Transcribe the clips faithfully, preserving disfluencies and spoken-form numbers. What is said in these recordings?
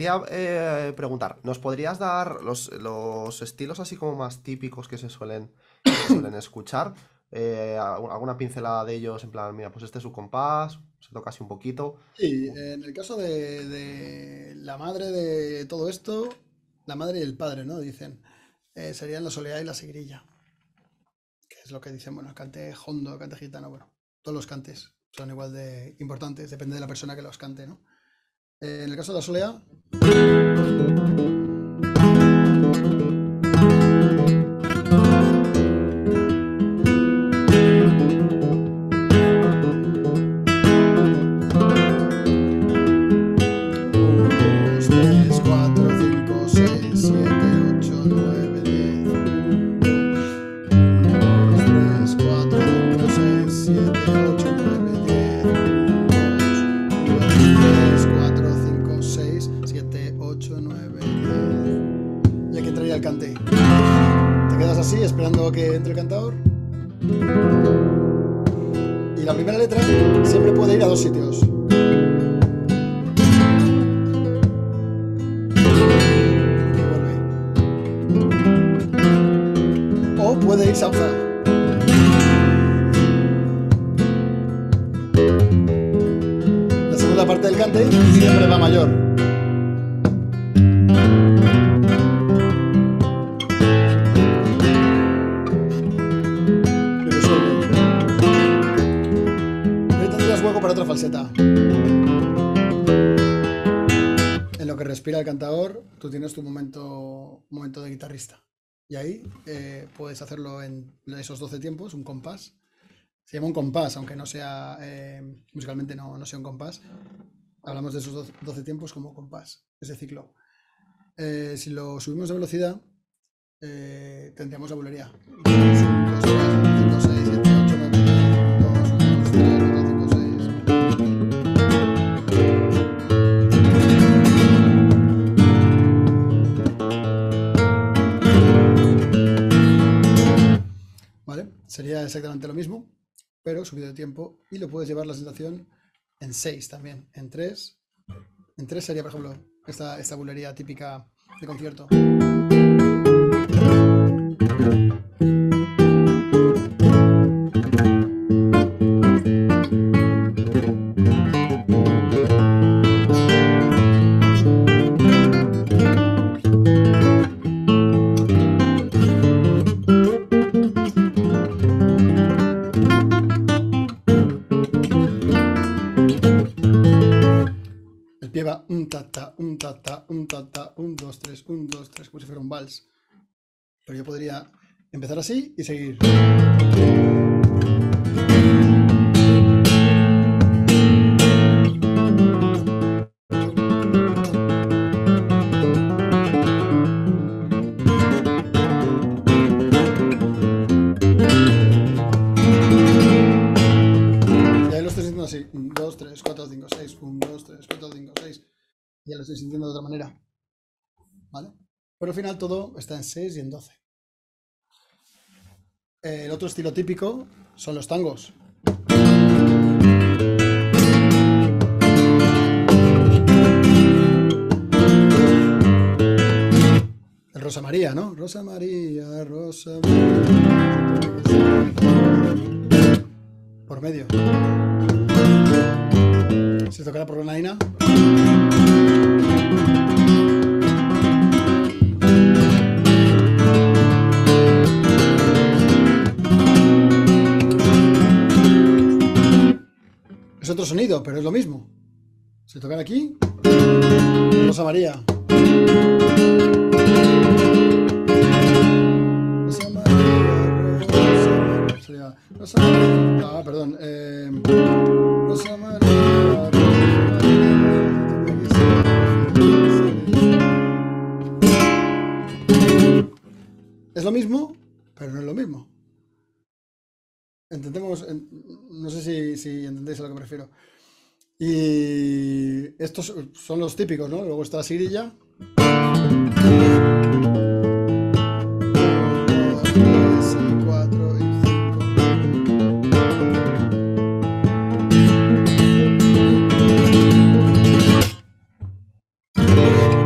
quería eh, preguntar, ¿nos podrías dar los, los estilos así como más típicos que se suelen, que se suelen escuchar? Eh, algu- alguna pincelada de ellos, en plan, mira, pues este es su compás, se toca así un poquito. Sí, en el caso de, de la madre de todo esto, la madre y el padre, ¿no? Dicen, eh, serían la soleá y la sigrilla, que es lo que dicen, bueno, el cante hondo, cante gitano, bueno, todos los cantes son igual de importantes, depende de la persona que los cante, ¿no? Eh, en el caso de la soleá, uno, dos, tres, cuatro, cinco, seis, siete, ocho, nueve, diez. uno, dos, tres, cuatro, cinco, seis, siete, ocho, nueve, diez. uno, dos, tres, cuatro, cinco, seis, siete, ocho, nueve, diez. Y aquí entraría el cante. Te quedas así esperando a que entre el cantador. Y la primera letra siempre puede ir a dos sitios. Vuelve. O puede ir sauza. La segunda parte del cante siempre va mayor. Y resuelve. Y ahí tendrías hueco para otra falseta. En lo que respira el cantador, tú tienes tu momento, momento de guitarrista. Y ahí eh, puedes hacerlo en esos doce tiempos, un compás. Se llama un compás, aunque no sea, eh, musicalmente no, no sea un compás. Hablamos de esos doce tiempos como compás, ese ciclo. Eh, si lo subimos de velocidad, eh, tendríamos la bulería. cinco, seis, siete, ocho, nueve, diez, dos, uno, dos, tres, cuatro, cinco, seis. ¿Vale? Sería exactamente lo mismo, pero subido de tiempo, y lo puedes llevar la sensación en seis también, en tres. En tres sería, por ejemplo, esta, esta bulería típica de concierto. El pie va un ta ta, un ta ta, un ta ta, un dos, tres, un dos, tres, como si fuera un vals. Pero yo podría empezar así y seguir. Y ahí lo estoy sintiendo así. uno, dos, tres, cuatro, cinco, seis. uno, dos, tres, cuatro, cinco, seis. Y ya lo estoy sintiendo de otra manera. ¿Vale? Pero al final todo está en seis y en doce. El otro estilo típico son los tangos. El Rosa María, ¿no? Rosa María, Rosa María. Por medio. Se tocará por granadina. Es otro sonido, pero es lo mismo. Se tocan aquí. Rosa María. Rosa María, Rosa María. Sería Rosa María. Ah, perdón. Eh, Rosa María, Rosa María. Es lo mismo, pero no es lo mismo. Entendemos, no sé si, si entendéis a lo que me refiero. Y estos son los típicos, ¿no? Luego está la sigrilla. uno, dos, tres, cuatro y cinco.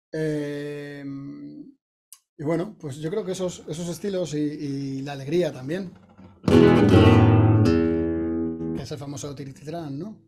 Eh, y bueno, pues yo creo que esos, esos estilos y, y la alegría también, que es el famoso Tirititrán, ¿no?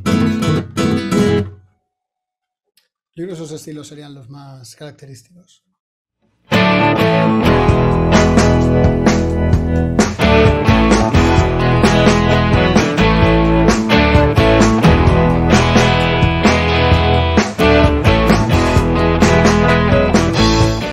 Yo creo que esos estilos serían los más característicos.